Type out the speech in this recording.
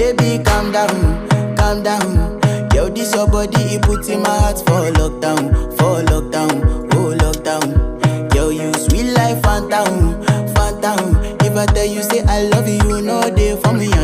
baby, calm down. Yo, this your body, it puts in my heart for lockdown, oh lockdown. Yo, you sweet life, phantom. If I tell you say I love you, no day for me,